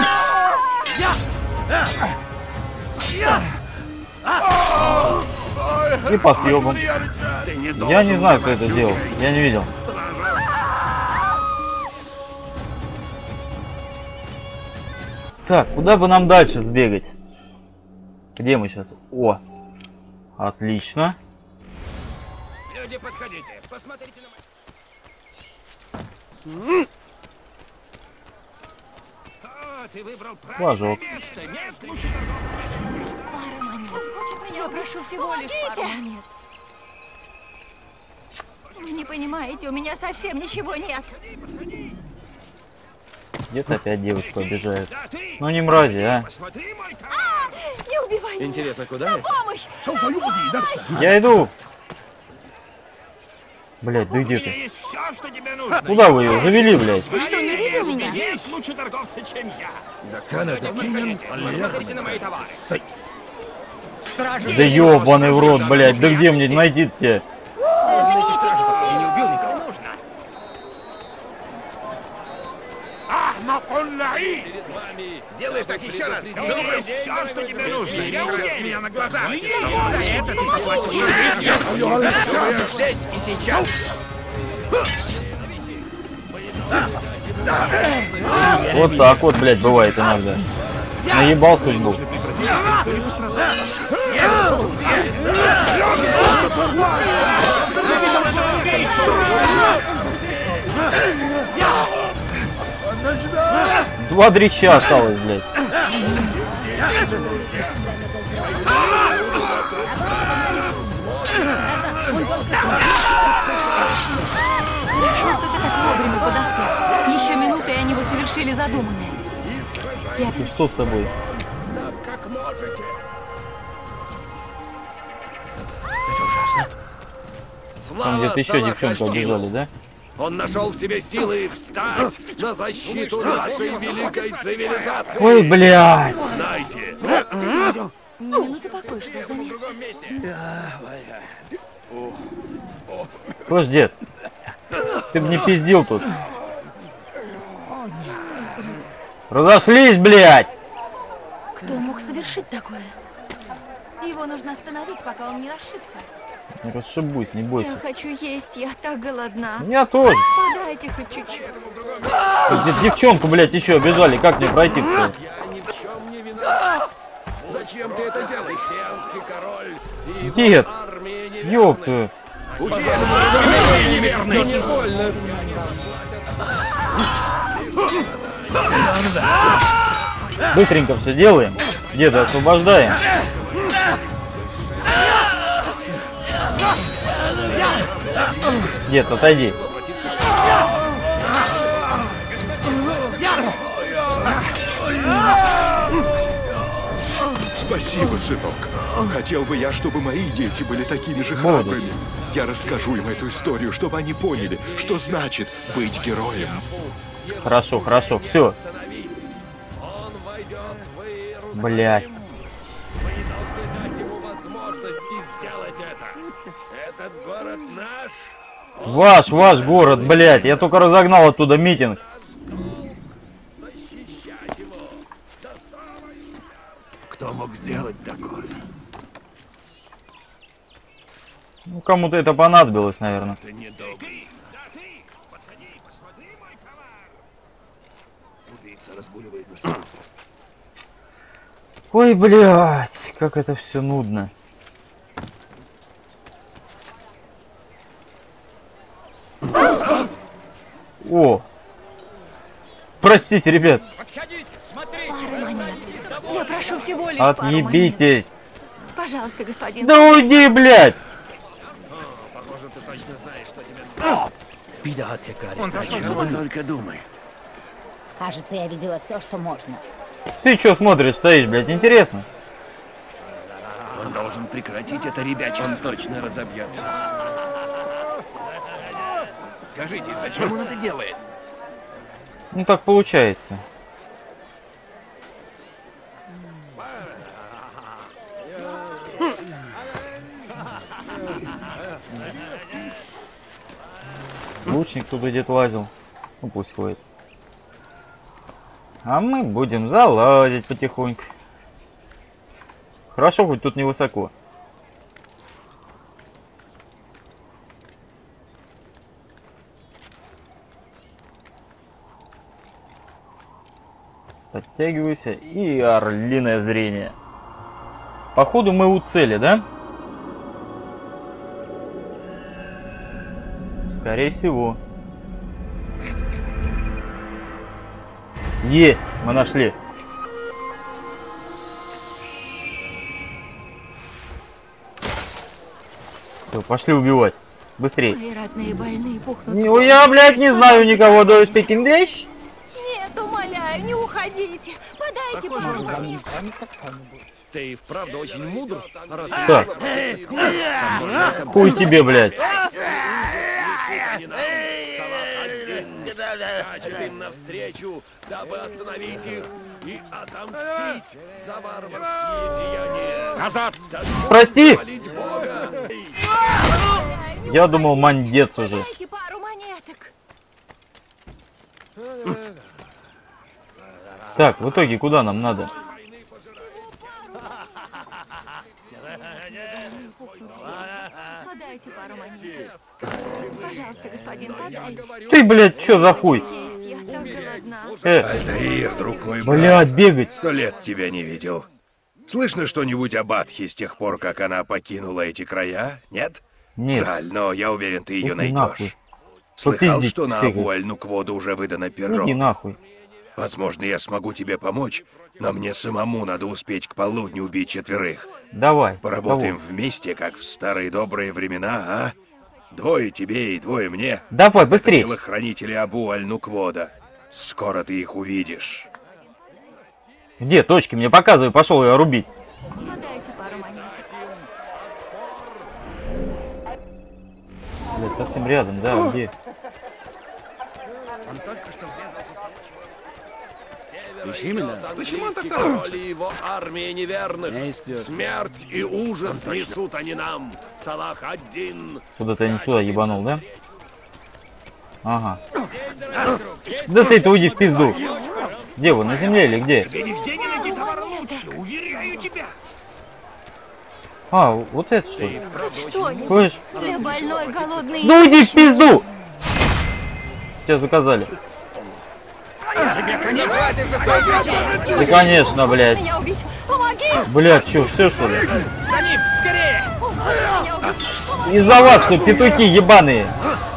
И по съебам. Я не знаю, кто это делал. Я не видел. Так, куда бы нам дальше сбегать? Где мы сейчас? О, отлично. Люди, подходите, посмотрите на мои... О, ты выбрал Флажок. правильное место. Нет, лучше торговца. Пара монет. Я прошу всего лишь пару монет. Вы не понимаете, у меня совсем ничего нет. Где-то опять девочку обижают. Ну не мрази, а. Посмотри мой товар. А, не убивай меня. Интересно, куда На это? помощь! Я иду. Блять, да где У меня ты? есть все, что тебе нужно. Куда вы ее завели, блядь? Вы что, не видел меня? Есть лучше торговца, чем я. Посмотрите на мои товары. Да ёбаный в рот, блядь, да где мне найти тебя? Я не убил никого. Нужно. Перед вами Сделаешь так еще раз. Думаю, Все, что тебе нужно. Я убил меня на глазах. За это ты заплатишь. Здесь и сейчас. Вот так вот, блядь, бывает иногда. Наебал судьбу. Два дрища осталось, блядь. Хорошо, что ты так вовремя подоспел. Еще минуты, и они бы совершили задуманное. Я... И что с тобой? как можете. Там где-то еще девчонку обижали, да? Он нашел в себе силы встать на защиту нашей великой цивилизации. Ой, блядь! Знайте, Ни минуты покоя, что за место? Слышь, дед, ты бы не пиздил тут. Разошлись, блядь! Кто мог совершить такое? Его нужно остановить, пока он не расшибся. Не расшибусь, не Я бойся. хочу есть, я так голодна. Я тоже. Подайте хоть чуть-чуть. Тут девчонку, блядь, еще обижали. Как мне пройти-то? я ни в чем не виноват. Зачем ты это делаешь? Христианский король и его Дед, армия неверны. ёб твою. Неверный. Не больно. Быстренько все делаем. Деда освобождаем. Дед, отойди. Спасибо, сынок. Хотел бы я, чтобы мои дети были такими же храбрыми. Я расскажу им эту историю, чтобы они поняли, что значит быть героем. Хорошо, хорошо, все. Он войдет в Иерусалим. Блядь. Вы должны дать ему возможности сделать это. Этот город наш. Ваш, ваш город, блядь. Я только разогнал оттуда митинг. Защищать его до самой... Кто мог сделать такое? Ну, кому-то это понадобилось, наверное. Ты недобрый. Да ты! Подходи, посмотри мой товар. Убийца разгуливает на стороне. Ой, блядь, как это все нудно. О! Простите, ребят. Подходите, смотрите. Пара монет. Я прошу всего лишь пару монет. Отъебитесь. Пожалуйста, господин. Да уйди, блядь! Похоже, ты точно знаешь, что тебе надо. Он зашел. Только думай. Кажется, я видела все, что можно. Ты чё смотришь, стоишь, блядь, интересно? Он должен прекратить это ребячество. Он точно разобьется. Скажите, зачем он это делает? Ну так получается. Лучник тут где-то лазил. Ну пусть ходит. А мы будем залазить потихоньку. Хорошо, хоть тут невысоко. Подтягивайся и орлиное зрение. Походу мы у цели, да? Скорее всего. Есть! Мы нашли. Все, пошли убивать. Быстрее. Мои родные больные пухнут. Ну, я, блядь, не знаю никого. Do you speak English? Нет, умоляю, не уходите. Подайте пару. Ты и вправду очень мудр. Так. Хуй тебе, блядь. Скачет им навстречу, дабы остановить их и отомстить за варварские деяния. Назад! Прости! Я думал, мандец уже. Дайте пару монеток. Так, в итоге куда нам надо? Подайте пару монеток. Пожалуйста, господин, подайте. Ты, блядь, чё за хуй? Я так голодна. Э, Альтаир, друг мой брат. блядь, бегать. Сто лет тебя не видел. Слышно что-нибудь об Атхе с тех пор, как она покинула эти края? Нет? Нет. Жаль, но я уверен, ты ее Иди найдешь. нахуй. Слыхал, Попиздить что на всех. Абу-Аль-Нукводу уже выдано перо? Иди нахуй. Возможно, я смогу тебе помочь, но мне самому надо успеть к полудню убить четверых. Давай. Поработаем кого? вместе, как в старые добрые времена, а? Двое тебе и двое мне. Давай, быстрее. Это телохранители Абу-Аль-Нуквода. Скоро ты их увидишь. Где точки? Мне показывай, пошел ее рубить. Подайте пару монеток. Блядь, совсем рядом, да, где? Он только что врезался в Именно. Почему он так король торопится? и его армия неверных. Смерть и ужас несут они нам. Салах один. Куда-то я не сюда ебанул, да? Ага. Да ты-то уйди в пизду. Где вы, на земле или где? Тебе нигде не найти товара лучше, уверяю тебя. А, вот это что ли? Тут что? Слышь? Для больной голодной. Ну уйди в пизду! Тебя заказали. Да конечно, блядь. Меня убить. Помоги! Блядь, что, все что ли? За ним, скорее! Он хочет меня убить. Из-за вас все петухи ебаные.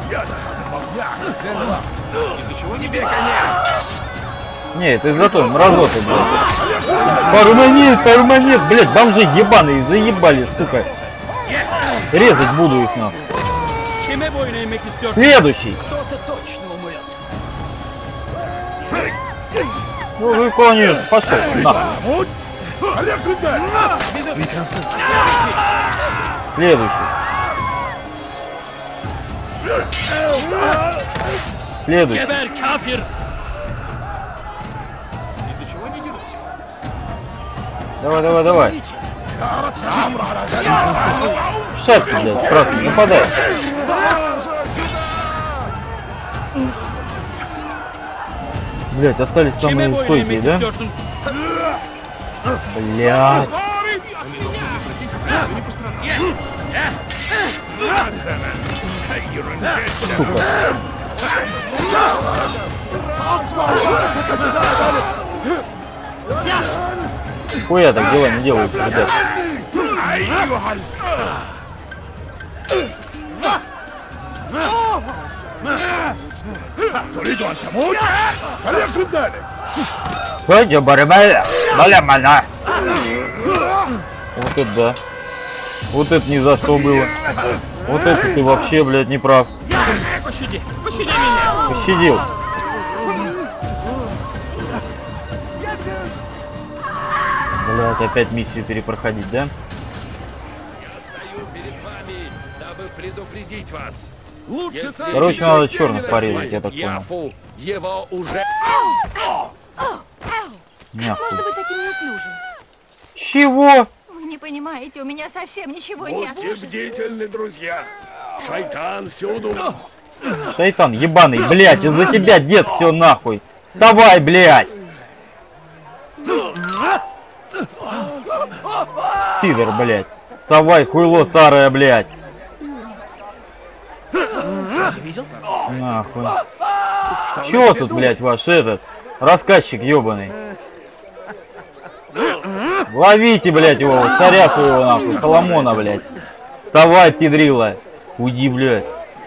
Тебе конец! Не, это из-за той мразоты, блядь. Пару монет, пару монет, блядь, бомжи ебаные, заебали, сука. Резать буду их нахуй. Следующий. Кто-то точно умрет. Ну вы, конечно, пошел нахуй. Следующий. Следующий. Geber kafir! Давай, давай, давай. В шапке, блядь, красный, нападай. Блядь, остались самые стойкие, да? Блядь. Сука. Хуя так дела не делаются, ребят. Пойдем, барабаля, баля мана. Вот это да. Вот это ни за что было. Вот это ты вообще, блядь, не прав. Пощади, пощади меня! Пощадил. Блядь, опять миссию перепроходить, да? Предупредить вас. Лучше так. Короче, надо черных порезать, я так понял. Его уже... Нахуй. Можно быть таким неуклюжим? Чего? Вы не понимаете, у меня совсем ничего нет. Будьте бдительны, друзья. Шайтан всюду. Шайтан ебаный, блядь, из-за тебя, дед, все нахуй. Вставай, блядь. Пидор, блядь. Вставай, хуйло старое, блядь. Нахуй. Чего тут, блядь, ваш этот рассказчик ебаный? Ловите, блядь, его, царя своего, нахуй, Соломона, блядь. Вставай, пидрила. Уйди, блядь.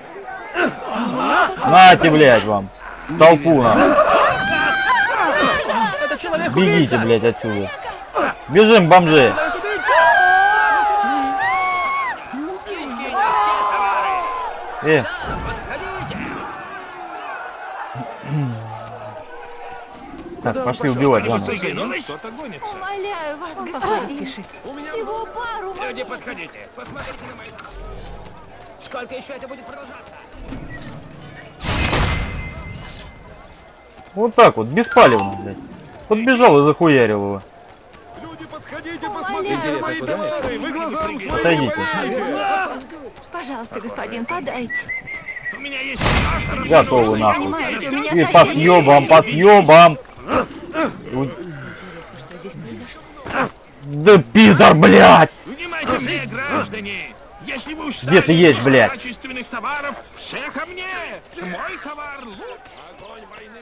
Нате, блядь, вам. В толпу, нахуй. Бегите, блядь, отсюда. Бежим, бомжи. Э. Так, пошли убивать заново. Умоляю вас, господин. Всего пару. Люди, подходите. Посмотрите на мои... Сколько еще это будет продолжаться? Вот так вот, беспалевно, блядь. Подбежал и захуярил его. Люди, подходите, посмотрите на мои товары. Вы глазам своим Отойдите. Пожалуйста, господин, подайте. У меня есть... Готовы, нахуй. Понимаете, у меня И совсем по съебам, по съебам. Да пидор, блядь! Внимательные граждане! Если вы уж Где ты есть, блядь? качественных товаров, все ко мне! Мой товар лучше! Огонь войны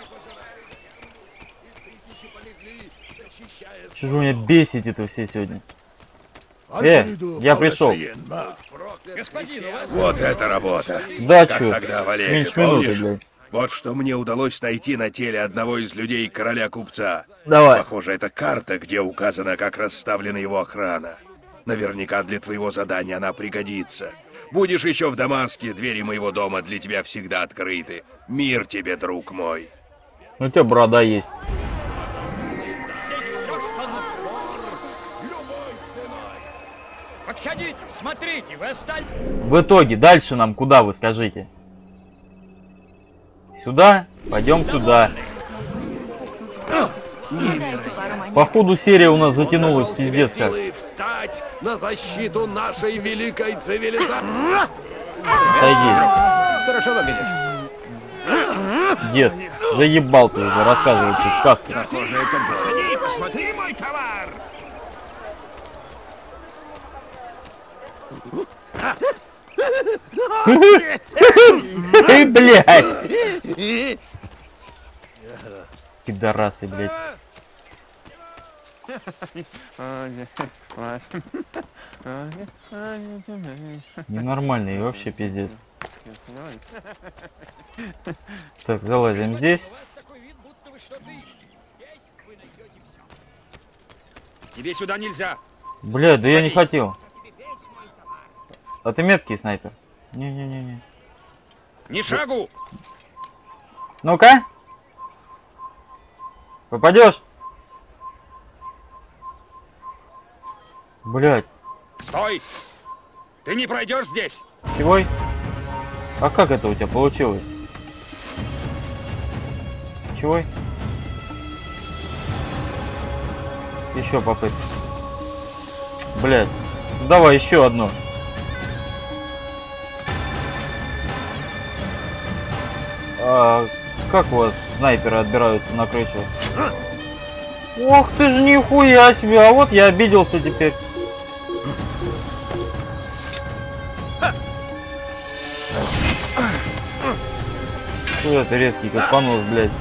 Что же вы меня бесите это все сегодня? Э, я пришел. Господин, у вас... Вот это работа. Да, как чё? тогда, Валерий, Меньше минуты, помнишь? блядь. Вот что мне удалось найти на теле одного из людей короля-купца. Давай. Похоже, это карта, где указано, как расставлена его охрана. Наверняка для твоего задания она пригодится. Будешь еще в Дамаске, двери моего дома для тебя всегда открыты. Мир тебе, друг мой. У тебя борода есть. Подходите, смотрите, вы остались... В итоге, дальше нам куда, вы скажите? Сюда? Пойдем сюда. По ходу серия у нас затянулась, пиздец как. Встать на защиту нашей великой цивилизации. Отойди. Хорошо выглядишь. Дед, заебал ты уже рассказывать тут сказки. Похоже, это было. Посмотри мой товар. Блядь! Пидорасы, блядь. Ненормальный вообще пиздец. Так, залазим здесь. Тебе сюда нельзя. Блядь, да я не хотел. А ты меткий снайпер? Не-не-не-не. Ни шагу. Ну-ка. Попадешь? Блядь. Стой. Ты не пройдешь здесь. Чего? А как это у тебя получилось? Чего? Еще попытка. Блядь. Давай еще одну. А как у вас снайперы отбираются на крышу? Ох ты ж нихуя себе, а вот я обиделся теперь. Что это резкий, как понос, блядь.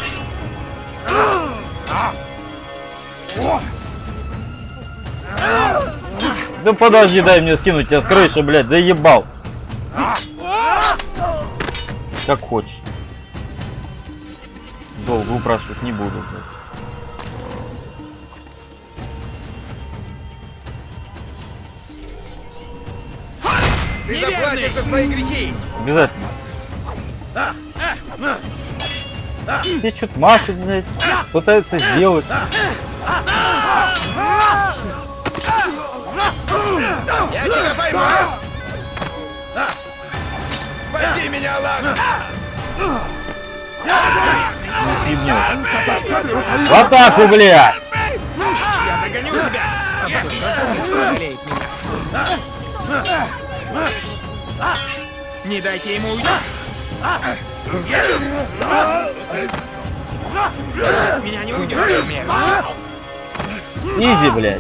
Да подожди, дай мне скинуть тебя с крыши, блядь, заебал. Как хочешь. Долго упрашивать не буду, блядь. Ты заплатишь за свои грехи! Обязательно. Все что-то машут, блядь, пытаются сделать. Я тебя поймаю! Спаси меня, Аллах! Не съебнет. В атаку, блядь! Я догоню тебя! Не дайте ему уйти. Меня не уйдет. Изи, блядь.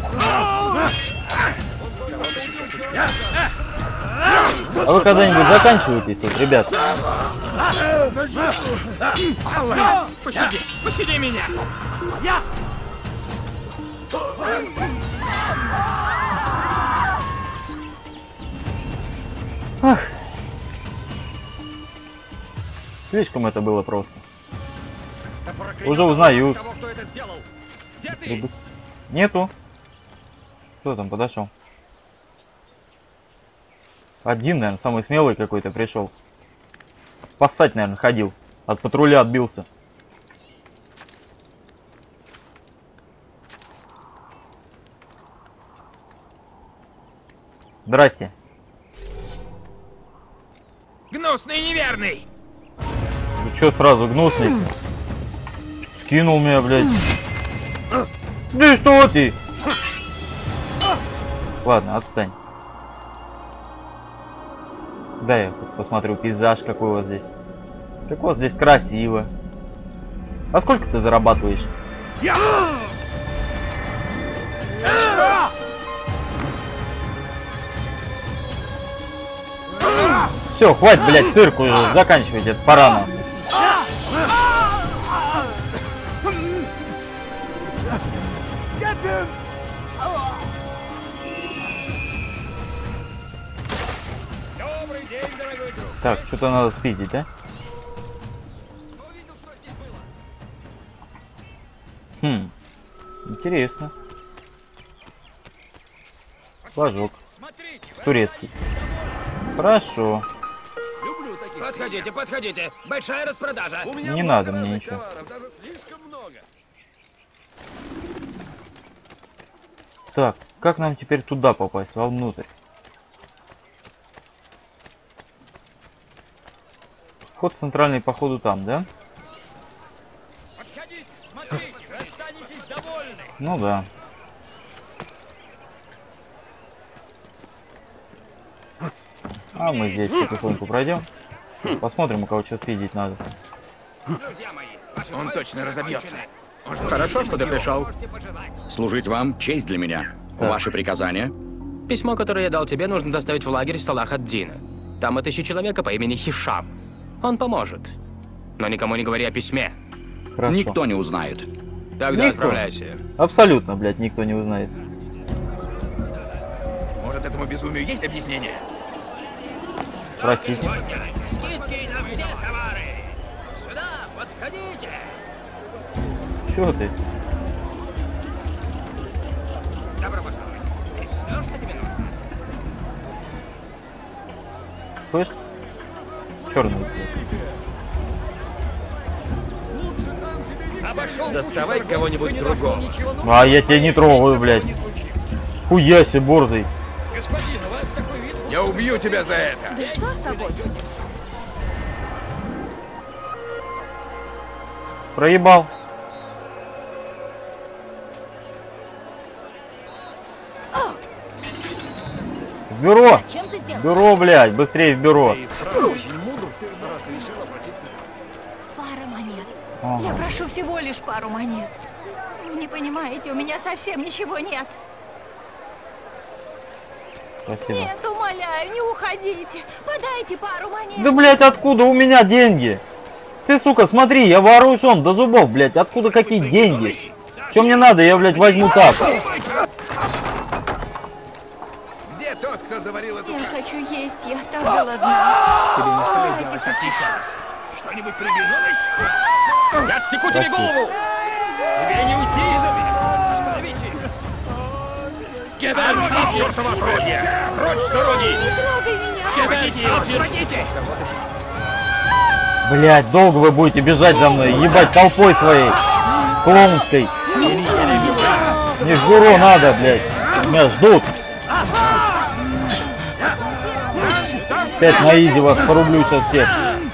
А вы когда-нибудь заканчиваетесь тут, ребят? Пощади, пощади меня. Ах. Слишком это было просто. Уже узнают. Нету. Кто там подошел? Один, наверное, самый смелый какой-то пришел. Спасать, наверное, ходил. От патруля отбился. Здрасте. Гнусный и неверный. Ну чё сразу гнусный? Скинул меня, блядь. Да что ты? Ладно, отстань. Да, я посмотрю пейзаж, какой у вас здесь. Как у вас здесь красиво. А сколько ты зарабатываешь? Все, хватит, блядь, цирк уже, заканчивайте, это пора нам. Так, что-то надо спиздить, да? Хм, интересно. Флажок. Турецкий. Хорошо. Подходите, подходите. Большая распродажа. Не надо мне ничего. Так, как нам теперь туда попасть, вовнутрь? Вход центральный, походу, там, да? Ну да. А мы здесь потихоньку пройдем. Посмотрим, у кого что пиздить надо. Он точно разобьется. Хорошо, что ты пришел. Служить вам — честь для меня. Да. Ваши приказания? Письмо, которое я дал тебе, нужно доставить в лагерь Салах ад-Дина. Там отыщи человека по имени Хишам. Он поможет. Но никому не говори о письме. Хорошо. Никто не узнает. Тогда Никто. отправляйся. Абсолютно, блядь, никто не узнает. Может, этому безумию есть объяснение? Простите. Скидки на все товары. Сюда, подходите. Чего ты? Добро пожаловать. Здесь все, что тебе нужно. Слышь? Черный. Доставай кого-нибудь другого. А я тебя не трогаю, блядь. Хуяси, борзый. Я убью тебя за это. Да что с тобой? Проебал. В бюро. В бюро, блядь. Быстрее в бюро. Пара монет. Ага. Я прошу всего лишь пару монет. Вы не понимаете, у меня совсем ничего нет. Спасибо. Нет, умоляю, не уходите. Подайте пару монет. Да, блядь, откуда у меня деньги? Ты, сука, смотри, я вооружен до зубов, блядь. Откуда какие деньги? Что мне надо, я, блядь, возьму так. Где тот, кто заварил эту Я кашу? хочу есть, я так голодна. Тебе не стоит Дайте делать хоть так еще раз. Что-нибудь приглянулось? Я отсеку тебе Прости. голову! Тебе не уйти из меня! Остановите! Чёртово отродье! Прочь с дороги! Помогите! Блять, долго вы будете бежать за мной, ебать толпой своей клоунской. Не в бюро надо, блядь. Меня ждут. Опять на изи вас порублю сейчас всех.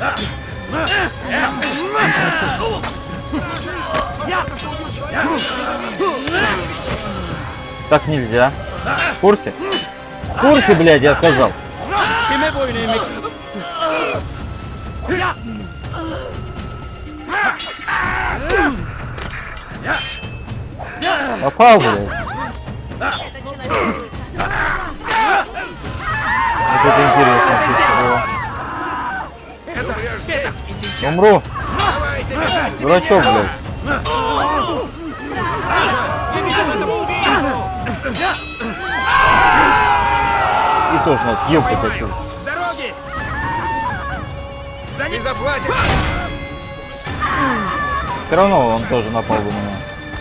Так нельзя. В курсе? В курсе, блядь, я сказал. Попал, блядь. Вот это интересно, фишка была. Умру. Дурачок, блядь. И тоже надо съебать хотел. Все равно он тоже напал бы на меня.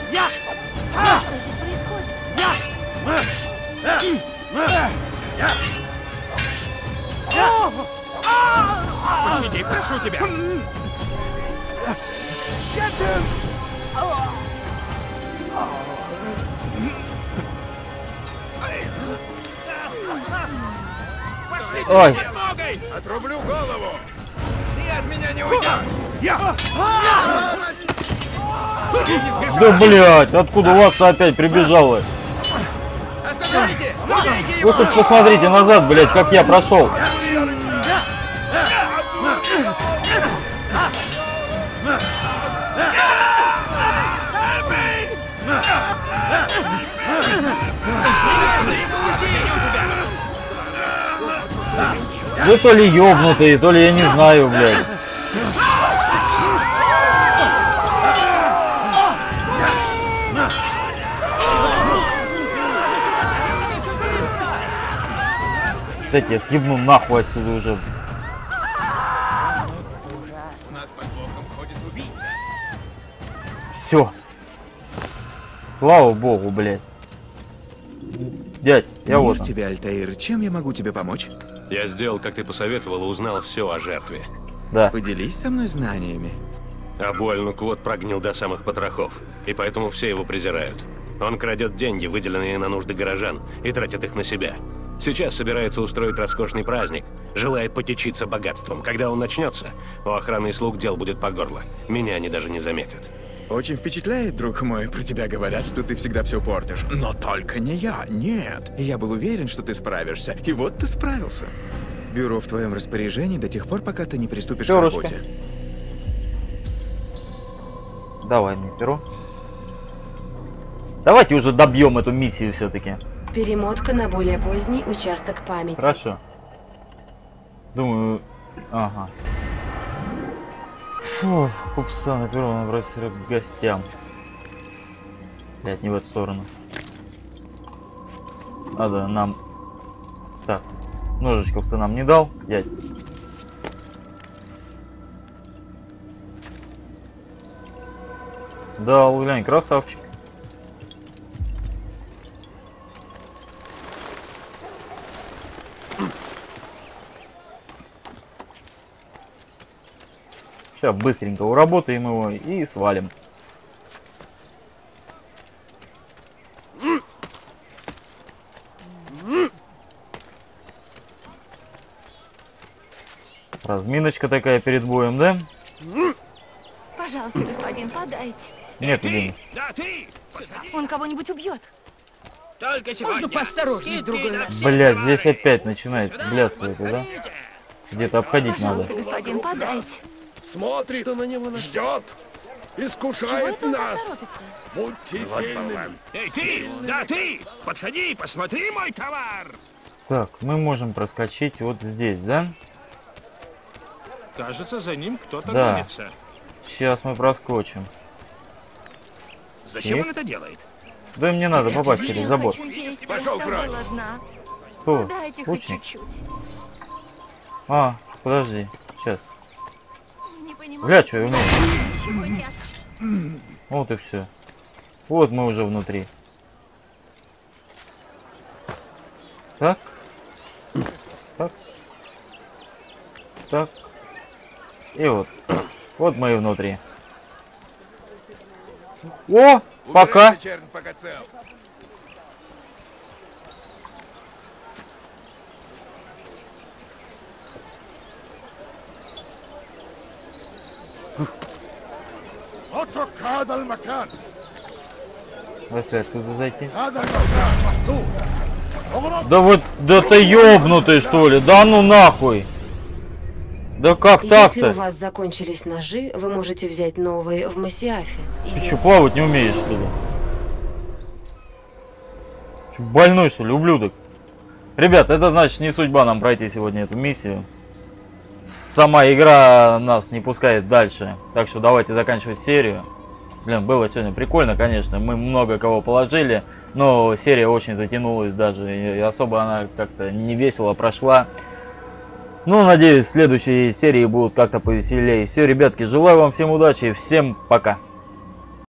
Пощади, прошу тебя! Ой. Отрублю голову! Ты от меня не уйдешь! Я! Да блять, откуда у вас опять прибежало? Вы хоть посмотрите назад, блять, как я прошел. Вы то ли ёбнутые, то ли я не знаю, блядь. Кстати, я съебну нахуй отсюда уже. Все. Слава богу, блядь. Дядь, я Мир вот. тебе, Альтаир. Чем я могу тебе помочь? Я сделал, как ты посоветовал, и узнал все о жертве. Да. Поделись со мной знаниями. А Буаль-Нуквот прогнил до самых потрохов, и поэтому все его презирают. Он крадет деньги, выделенные на нужды горожан, и тратит их на себя. Сейчас собирается устроить роскошный праздник, желает потечиться богатством. Когда он начнется, у охраны и слуг дел будет по горло. Меня они даже не заметят. Очень впечатляет, друг мой. Про тебя говорят, что ты всегда все портишь. Но только не я. Нет. Я был уверен, что ты справишься. И вот ты справился. Бюро в твоем распоряжении до тех пор, пока ты не приступишь Перышко. к работе. Давай мне перо. Давайте уже добьем эту миссию все-таки. Перемотка на более поздний участок памяти. Хорошо. Думаю... Ага. Фу, купца на перо набросили к гостям. Блять, не в эту сторону. Надо нам... Так. Ножичков ты нам не дал, дядь? Дал, глянь, красавчик. Сейчас быстренько уработаем его и свалим. Разминочка такая перед боем, да? Пожалуйста, господин, подайте. Нет, Лена. Да ты! Он кого-нибудь убьет. Только сегодня. Поосторожней, другой. Блядь, здесь опять начинается блядство это, да? Где-то обходить надо. Господин, подайся. Смотрит на него, ждет, искушает нас. Будьте Вот сильными. Эй, ты! Да ты! Подходи, посмотри мой товар! Так, мы можем проскочить вот здесь, да? Кажется, за ним кто-то Да. гонится. Сейчас мы проскочим. Зачем Их? он это делает? Да мне надо попасть через забор. Пошел прочь. Кто? Дайте хоть Лучник? чуть-чуть. А, подожди, сейчас. Не понимаю. Бля, что я умею? Ничего нет. Вот и все. Вот мы уже внутри. Так. Так. Так. И вот. Вот мы и внутри. О! Пока! Если отсюда зайти. Да вот, да ты ёбнутый что ли? Да ну нахуй! Да как так-то? Если у вас закончились ножи, вы можете взять новые в Массиафе. Ты и... что, плавать не умеешь, что ли? Что, больной, что ли, ублюдок? Ребят, это значит не судьба нам пройти сегодня эту миссию. Сама игра нас не пускает дальше. Так что давайте заканчивать серию. Блин, было сегодня прикольно, конечно. Мы много кого положили. Но серия очень затянулась даже. И особо она как-то не весело прошла. Ну, надеюсь, следующие серии будут как-то повеселее. Все, ребятки, желаю вам всем удачи и всем пока.